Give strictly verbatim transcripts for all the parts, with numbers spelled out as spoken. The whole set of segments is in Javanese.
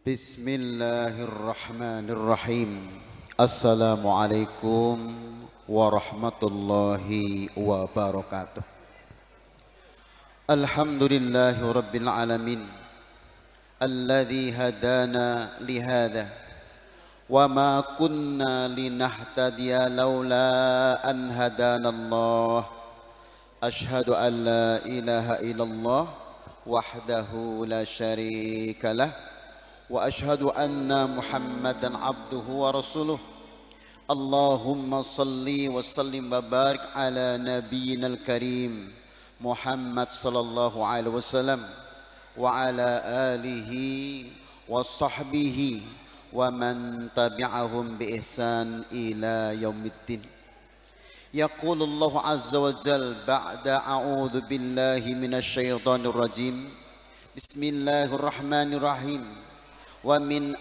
Bismillahirrahmanirrahim. Assalamualaikum warahmatullahi wabarakatuh. Alhamdulillahi rabbil alamin alladzi hadana lihada wa ma kunna linahtadiya laula an hadana Allah. Ashhadu an la ilaha illallah wahdahu la syarika lah wa ashhadu anna Muhammadan abduhu wa rasuluh. Allahumma salli wa sallim wa barik ala nabiyyinal karim Muhammad sallallahu alaihi wasallam wa ala alihi wa sahbihi wa man tabi'ahum bi ihsan ila yaumiddin. Yaqulullahu azza wa jal ba'da a'udzu billahi minasy syaithanir rajim. Bismillahirrahmanirrahim. Wa min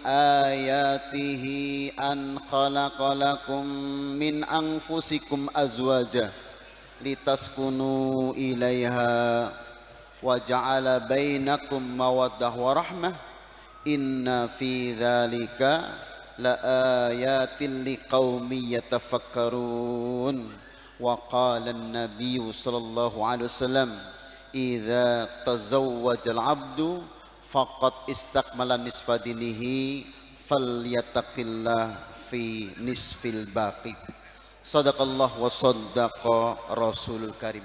ayatihi an khalaqa lakum min anfusikum azwaja litaskunu ilaiha wa ja'ala bainakum mawaddah wa rahmah inna fi dzalika la ayatin liqaumin yatafakkarun. Wa qala an-nabiy sallallahu alaihi wasallam idza tazawwajal 'abdu faqad istakmala nisfa dinihi falyataqillah fi nisfil baqi. Sadaqallah wa sadaqa rasulul karim.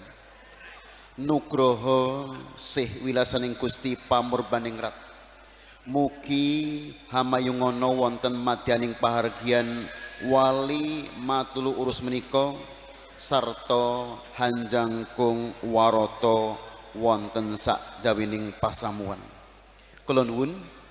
Nugroho sih wilasaning Gusti pamurbaningrat mugi hamayungono wonten madyaning pahargyan wali matulu urus menika sarta hanjangkung warata wonten sak jawining pasamuan. Kula nuwun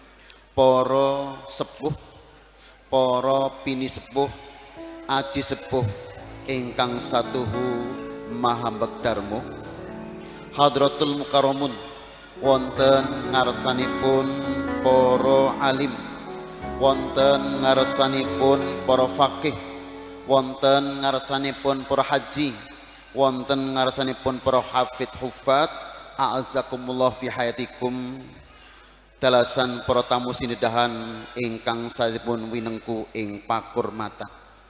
para sepuh, para pini sepuh, aji sepuh ingkang satuhu maha bekdarmo, hadratul mukarramun wonten ngarsanipun para alim, wonten ngarsanipun para faqih, wonten ngarsanipun para haji, wonten ngarsanipun para hafid hufat, a'azzakumullah fi hayatikum. Dalasan para tamu sinedahan ingkang saipun winengku ing pakurmatan.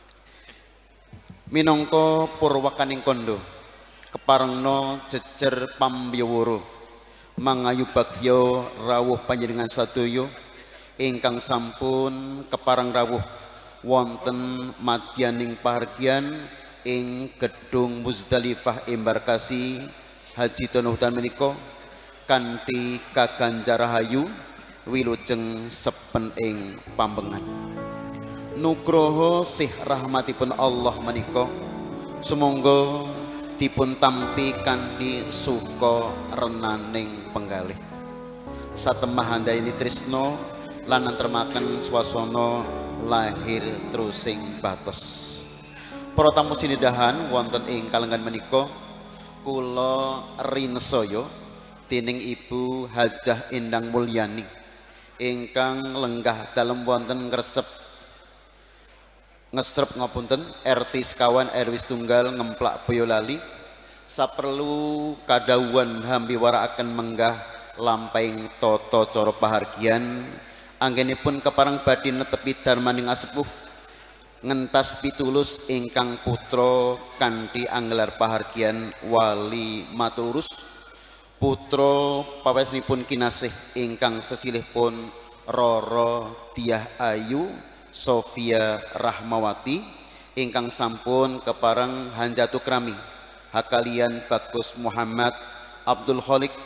Minangka purwakaning kondo keparengna jejer pambiyawara mangayu bagya rawuh panjenengan sadaya ingkang sampun kepareng rawuh wonten madyaning pahargyan ing gedung Muzdalifah embarkasi Haji Tonuhutan menika kanthi kaganjar rahayu wilujeng sepen ing pambengan. Nugroho sih rahmatipun Allah menika sumangga dipun tampi kanthi suka renaning penggalih. Satemah handayani tresna lan nantremaken swasana lahir trusing batos. Para tamu sinedahan wonten ing kalengan menika kula rinesaya dening Ibu Hajah Endang Mulyani ingkang lenggah dalem wonten ngresep ngesrep ngapunten R T sekawan R W setunggal ngemplak Boyolali saperlu kadhawuhan hambi warakaken menggah lampahing tata cara pahargyan anggenipun kepareng badhe netepi darmaning asepuh ngentas pitulus ingkang putra kanthi anggelar pahargyan wali maturus putra pawesnipun kinasih ingkang sesilihpun Roro Diah Ayu Sofia Rahmawati ingkang sampun kepareng hanjatu krami hakalian Bagus Muhammad Abdul Khalik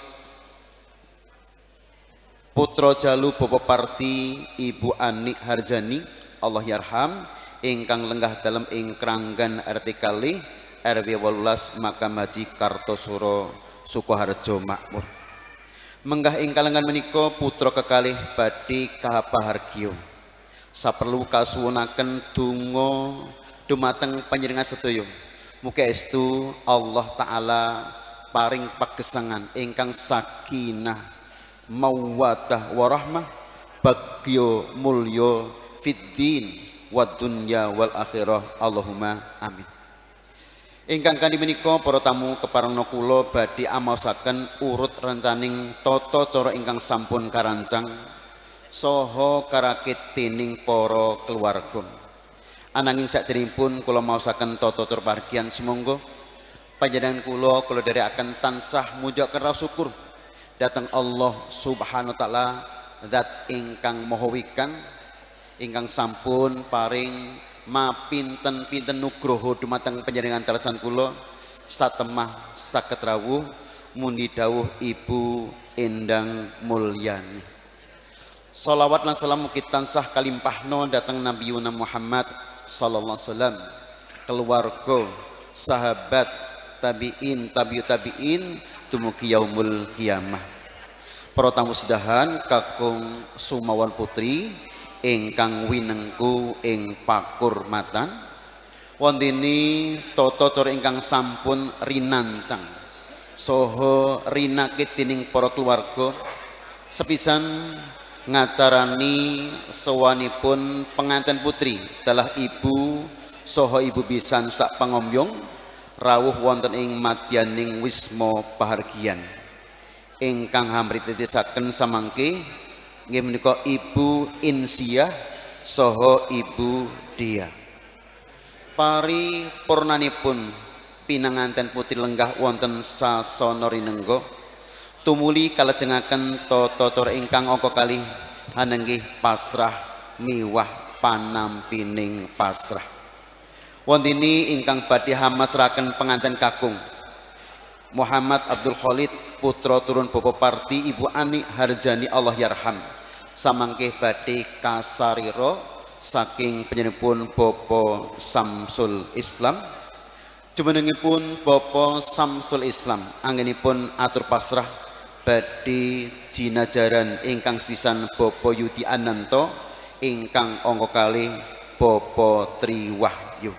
putra jalu Bopo Parti Ibu Anik Harjani Allah yarham ingkang lenggah dalem ing kranggan R T kalih R W wolulas Makam Haji Kartosuro Sukoharjo Makmur. Menggah ing kalengan menika putra kekalih badhe kapahargya. Saperlu kasuwunaken donga dumateng panjenengan sedaya. Mugi estu Allah taala paring pagesangan ingkang sakinah mawaddah warahmah bagya mulya fiddin wad dunya wal akhirah. Allahumma amin. Ingkang kanthi menika para tamu keparengna kula badhe amaosaken urut rencaning tata cara ingkang sampun karancang soho karakit tining poro keluarga. Ananging sakderengipun kula maosaken tata tur pargian sumangga panjenengan kula kula dari akan tansah muja kera syukur datang Allah Subhanahu wa taala zat ingkang maha wikan ingkang sampun paring mapinten-pinten nugroho dumateng panjenengan talesan kula satemah saged rawuh mundi dawuh Ibu Endang Mulyani. Shalawat lan salam mugi tansah kalimpahno datang Nabi Yuna Muhammad sallallahu alaihi wasallam, keluarga, sahabat, tabiin, tabiut tabiin tumugi yaumul kiamah. Para tamu sedahan kakung Sumawan Putri ingkang winengku ing pakurmatan wondene tata cara ingkang sampun rinancang saha rinakit dening para keluarga sepisan ngacarani sawanipun pengantin putri telah ibu saha ibu pisan sak pangombyong rawuh wonten ing madyaning wisma pahargyan ingkang hamrititisaken samangke nggih menika Ibu Insiah saha Ibu Dia. Pari purnanipun pinanganten putri lenggah wonten sasana rinengga tumuli kalajengaken tata cara ingkang angka kalih hanenggih pasrah miwah panampining pasrah. Wondene ingkang badhe hamasraken penganten kakung Muhammad Abdul Khalid putra turun Bapak Parti Ibu Ani Harjani Allah yarham samangke badhe kasarira saking panjenenganipun Bapak Samsul Islam jumenengipun Bapak Samsul Islam anggenipun atur pasrah badhe jinajaran ingkang sepisan Bapak Yudi Ananto ingkang angka kalih Bapak Triwahyu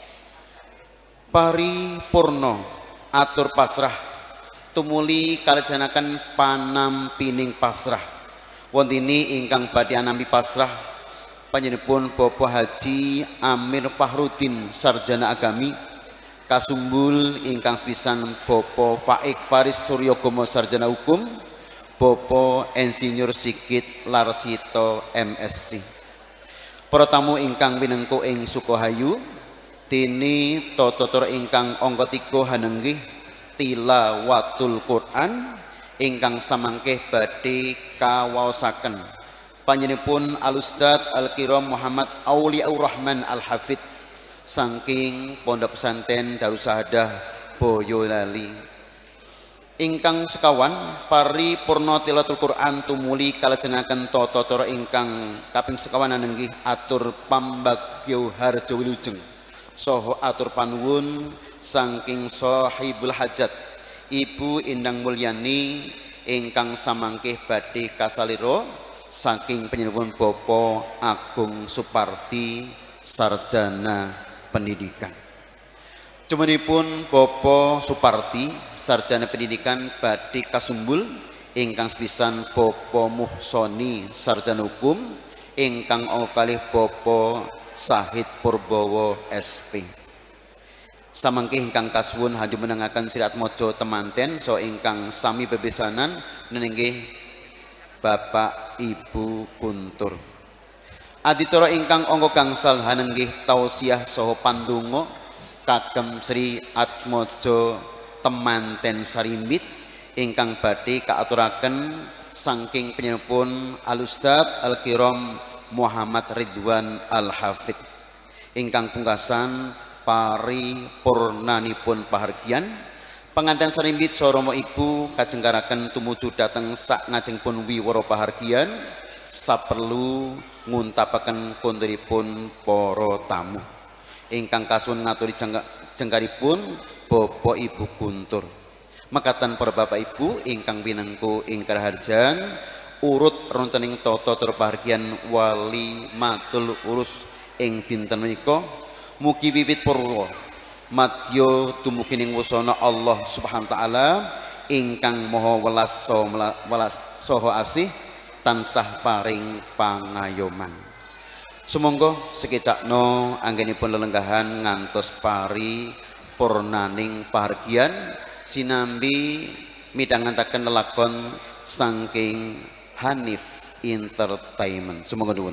paripurna atur pasrah tumuli kalajanaken panampining pasrah wontene ingkang badhe anampi pasrah panjenenganipun Bapak Haji Amir Fahrudin sarjana agami kasumbul ingkang sepisan Bapak Faik Faris Suryogomo sarjana hukum Bapak Insinyur Sigit Larsito M S C. Para tamu ingkang winengku ing Sukohayu dene tata cara ingkang angka tiga hanenggih tilawatul Quran ingkang samangke badhe kawaosaken panjenenganipun Al-Ustaz Al-Kiram Muhammad Auliaur Rahman Al-Hafid saking Pondok Pesantren Darussahadah Boyolali ingkang sekawan paripurna tilawatul Quran tumuli kalajengaken tata cara ingkang kaping sekawan inggih atur pambagyo harja wilujeng saha atur panuwun saking sahibul hajat Ibu Endang Mulyani ingkang samangke badhe kasalira saking panjenenganipun Bapak Agung Suparti sarjana pendidikan. Cumanipun Bapak Suparti sarjana pendidikan badhe kasumbul ingkang sepisan Bapak Muhsoni sarjana hukum ingkang angka kalih Bapak Sahid Purbowo S P. Samangke ingkang kasuwun haju menengaken sirat maca temanten so ingkang sami bebesanan nenggih Bapak Ibu Kuntur. Adicara ingkang angka gangsal hanenggih tausiah saha pandonga kagem Sri Atmaja temanten Sarimbit ingkang badhe kaaturaken saking panjenenganipun Al-Ustaz Al-Kiram Muhammad Ridwan Al-Hafid ingkang pungkasan paripurnanipun pahargyan pengantin Sarimbit Soromo Ibu kajengkaraken tumuju dateng sak ngajengipun wiwara pahargyan saperlu nguntapaken konturipun para tamu ingkang kasuwun ngaturi jengkaripun Bapak Ibu Kuntur mekaten para Bapak Ibu ingkang winengku ing karaharjan urut roncening tata cara pahargyan wali matul urus ing dinten menika mugi wiwit purwa madya dumugi ning wasana Allah Subhanahu wa taala ingkang maha welas welas saha asih tansah paring pangayoman. Sumangga sekecakno anggenipun lelenggahan ngantos pari purnaning pahargyan sinambi midhangantaken lelakon saking Hanif Entertainment. Semoga nuwun.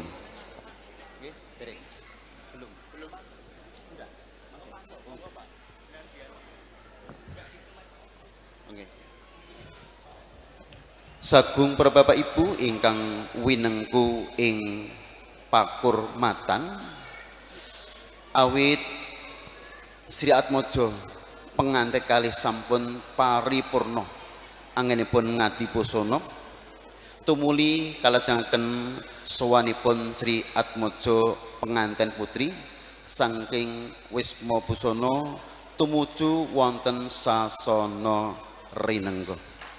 Sagung para bapak ibu ingkang winengku ing pakurmatan, awit Sri Atmojo pengantin kalih sampun paripurna anggenipun ngadi pusana tumuli kalajengaken sowanipun Sri Atmojo pengantin putri saking Wisma Busana tumuju wonten sasana rinengga.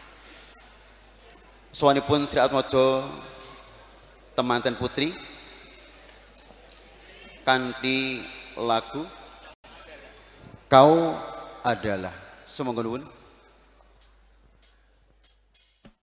Sowanipun Sri Atmojo temanten putri kanthi lagu Kau Adalah. Semoga nuwun.